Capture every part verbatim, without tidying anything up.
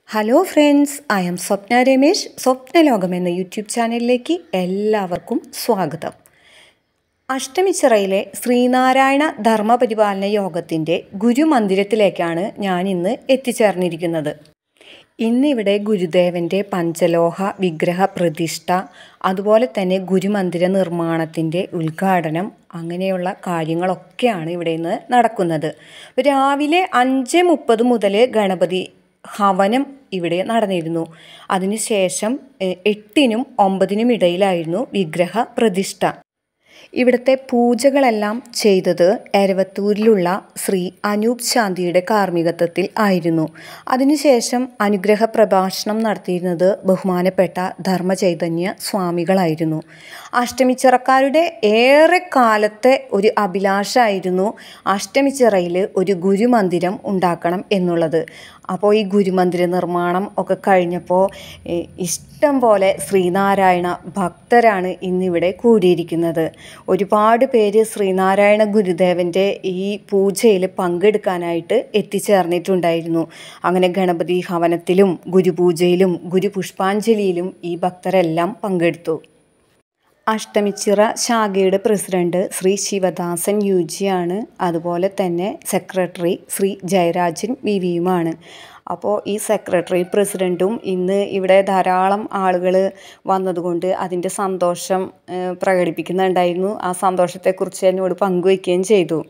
Hello friends, I'm Swapna Ramesh. Swapnalokam എന്ന YouTube ചാനലിലേക്ക് എല്ലാവർക്കും സ്വാഗതം. അഷ്ടമിച്ചിറയിലെ ശ്രീനാരായണ ധർമ്മപരിപാലന യോഗത്തിൻ്റെ ഗുരുമന്ദിരത്തിലേക്കാണ് ഞാൻ ഇന്ന് എത്തിച്ചേർന്നിരിക്കുന്നത്. ഇന്നിവിടെ ഗുരുദേവൻ്റെ പഞ്ചലോഹ വിഗ്രഹ പ്രതിഷ്ഠ, അതുപോലെ തന്നെ ഗുരുമന്ദിര നിർമ്മാണത്തിൻ്റെ ഉദ്ഘാടനം, അങ്ങനെയുള്ള കാര്യങ്ങളൊക്കെയാണ് ഇവിടെ ഇന്ന് നടക്കുന്നത്. രാവിലെ അഞ്ച് മുപ്പത് മുതൽ ഗണപതി ഹവനം ഇവിടെ നടന്നിരുന്നു. അതിനുശേഷം എട്ടിനും ഒമ്പതിനും ഇടയിലായിരുന്നു വിഗ്രഹ പ്രതിഷ്ഠ. ഇവിടുത്തെ പൂജകളെല്ലാം ചെയ്തത് എരവത്തൂരിലുള്ള ശ്രീ അനൂപ് ശാന്തിയുടെ കാർമ്മികത്വത്തിൽ ആയിരുന്നു. അതിനുശേഷം അനുഗ്രഹ പ്രഭാഷണം നടത്തിയിരുന്നത് ബഹുമാനപ്പെട്ട ധർമ്മചൈതന്യ സ്വാമികളായിരുന്നു. അഷ്ടമിച്ചിറക്കാരുടെ ഏറെ കാലത്തെ ഒരു അഭിലാഷമായിരുന്നു അഷ്ടമിച്ചിറയിൽ ഒരു ഗുരുമന്ദിരം ഉണ്ടാക്കണം എന്നുള്ളത്. അപ്പോൾ ഈ ഗുരുമന്ദിര നിർമ്മാണം ഒക്കെ കഴിഞ്ഞപ്പോൾ ഇഷ്ടം പോലെ ശ്രീനാരായണ ഭക്തരാണ് ഇന്നിവിടെ കൂടിയിരിക്കുന്നത്. ഒരുപാട് പേര് ശ്രീനാരായണ ഗുരുദേവൻ്റെ ഈ പൂജയിൽ പങ്കെടുക്കാനായിട്ട് എത്തിച്ചേർന്നിട്ടുണ്ടായിരുന്നു. അങ്ങനെ ഗണപതി ഹവനത്തിലും ഗുരുപൂജയിലും ഗുരുപുഷ്പാഞ്ജലിയിലും ഈ ഭക്തരെല്ലാം പങ്കെടുത്തു. അഷ്ടമിച്ചിറ ശാഖയുടെ പ്രസിഡന്റ് ശ്രീ ശിവദാസൻ യു ജിയാണ്. അതുപോലെ തന്നെ സെക്രട്ടറി ശ്രീ ജയരാജൻ വി വിയുമാണ്. അപ്പോൾ ഈ സെക്രട്ടറി പ്രസിഡൻറ്റും ഇന്ന് ഇവിടെ ധാരാളം ആളുകൾ വന്നതുകൊണ്ട് അതിൻ്റെ സന്തോഷം പ്രകടിപ്പിക്കുന്നുണ്ടായിരുന്നു. ആ സന്തോഷത്തെക്കുറിച്ച് എന്നോട് പങ്കുവയ്ക്കുകയും ചെയ്തു.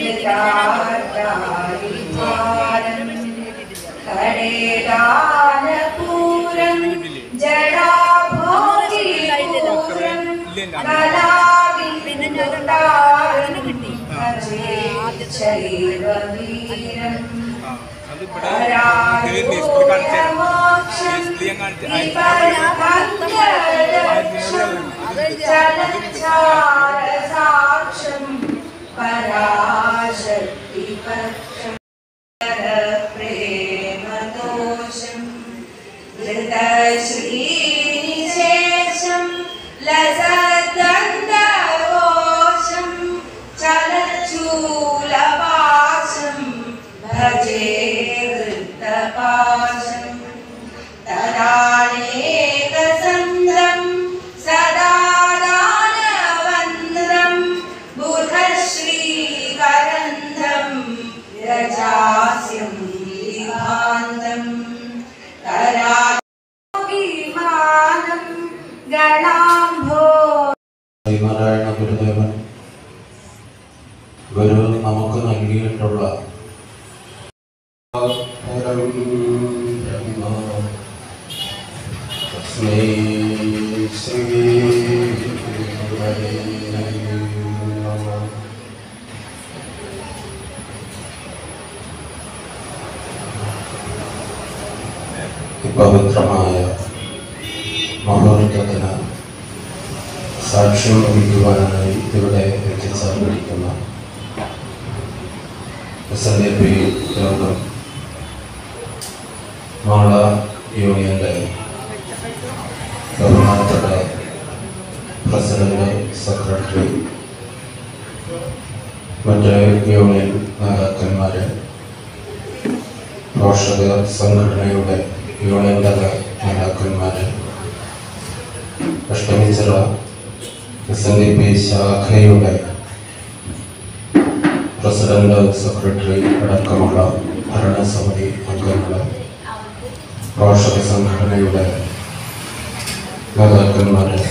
ശ്രീനാരായണ ഗുരുദേവൻ ഗുരു നമുക്ക് നൽകിയിട്ടുള്ള പവിത്രമായ മഹോത്സവത്തിന് സാക്ഷ്യം വഹിക്കുവാനായി ഇവിടെ എത്തിച്ചേർന്നിരിക്കുന്ന എസ് എൻ ഡി പി യോഗം മാള യൂണിയൻ്റെ ബഹുമാനപ്പെട്ട പ്രസിഡന്റ്, സെക്രട്ടറി, മറ്റ് യൂണിയൻ നേതാക്കന്മാര്, പോഷക സംഘടനയുടെ യൂണിയൻ തല നേതാക്കന്മാര്, Ashtamichira S N D P ശാഖയുടെ പ്രസിഡന്റ്, സെക്രട്ടറി അടക്കമുള്ള ഭരണസമിതി അംഗങ്ങൾ, പോഷക സംഘടനയുടെ നേതാക്കന്മാര്,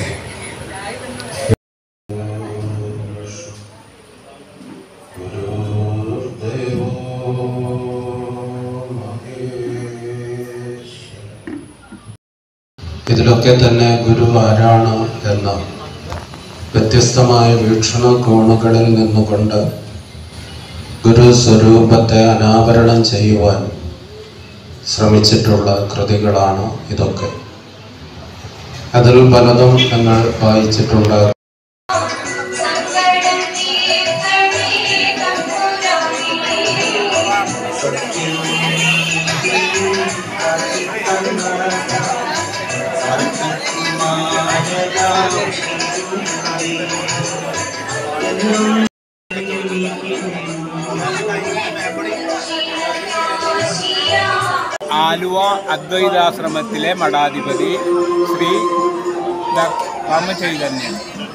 ഇതിലൊക്കെ തന്നെ ഗുരു ആരാണ് എന്ന വ്യത്യസ്തമായ വീക്ഷണ കോണുകളിൽ നിന്നുകൊണ്ട് ഗുരു സ്വരൂപത്തെ അനാവരണം ചെയ്യുവാൻ ശ്രമിച്ചിട്ടുള്ള കൃതികളാണ് ഇതൊക്കെ. അതിൽ പലതും ഞങ്ങൾ വായിച്ചിട്ടുണ്ട്. आलू ആലുവ അദ്വൈതാശ്രമത്തിലെ മഠാധിപതി ശ്രീ രാമചൈതന്യൻ.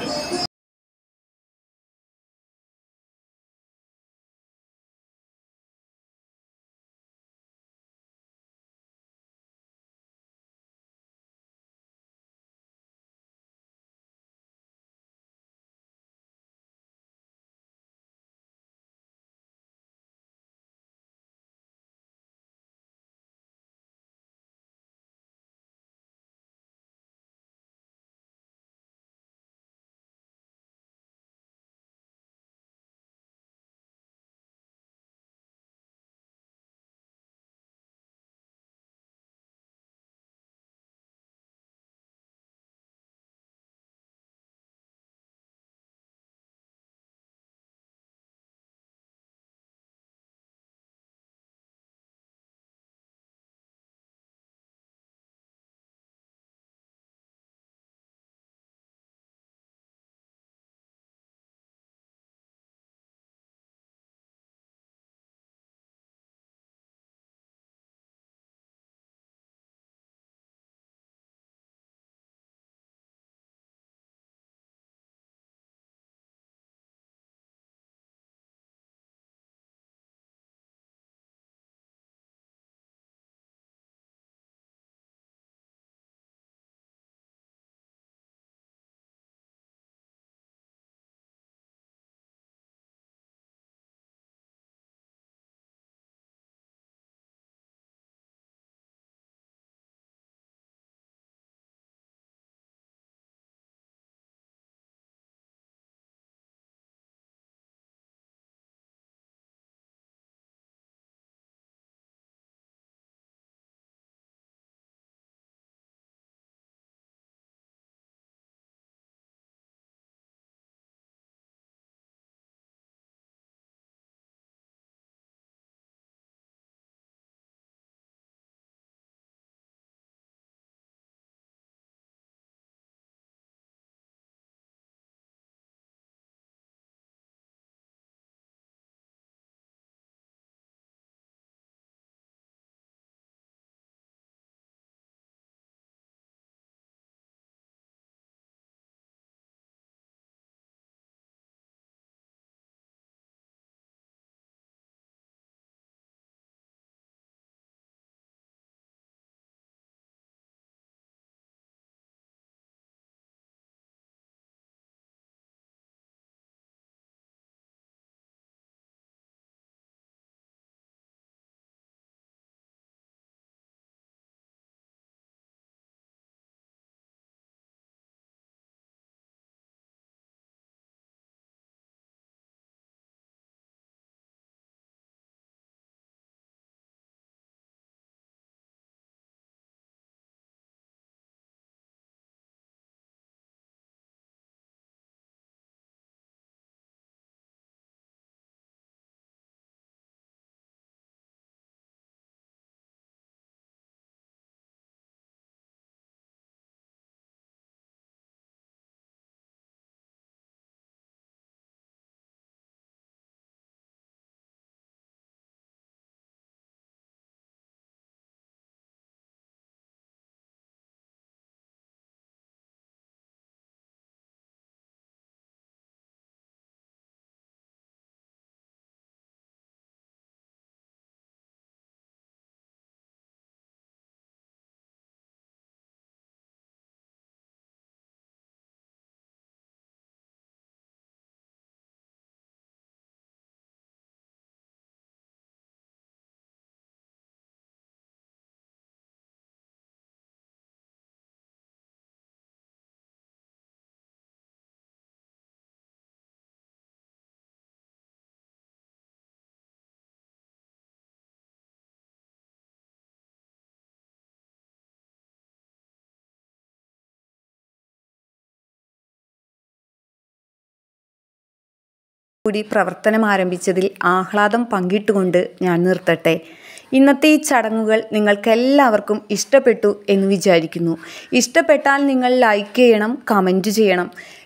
കൂടി പ്രവർത്തനം ആരംഭിച്ചതിൽ ആഹ്ലാദം പങ്കിട്ടുകൊണ്ട് ഞാൻ നിർത്തട്ടെ. ഇന്നത്തെ ഈ ചടങ്ങുകൾ നിങ്ങൾക്കെല്ലാവർക്കും ഇഷ്ടപ്പെട്ടു എന്ന് വിചാരിക്കുന്നു. ഇഷ്ടപ്പെട്ടാൽ നിങ്ങൾ ലൈക്ക് ചെയ്യണം, കമൻറ്റ് ചെയ്യണം.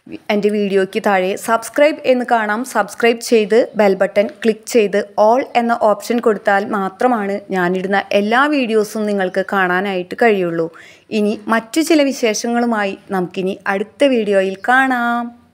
എൻ്റെ വീഡിയോയ്ക്ക് താഴെ സബ്സ്ക്രൈബ് എന്ന് കാണാം. സബ്സ്ക്രൈബ് ചെയ്ത് ബെൽ ബട്ടൺ ക്ലിക്ക് ചെയ്ത് ഓൾ എന്ന ഓപ്ഷൻ കൊടുത്താൽ മാത്രമാണ് ഞാനിടുന്ന എല്ലാ വീഡിയോസും നിങ്ങൾക്ക് കാണാനായിട്ട് കഴിയുള്ളൂ. ഇനി മറ്റു ചില വിശേഷങ്ങളുമായി നമുക്കിനി അടുത്ത വീഡിയോയിൽ കാണാം.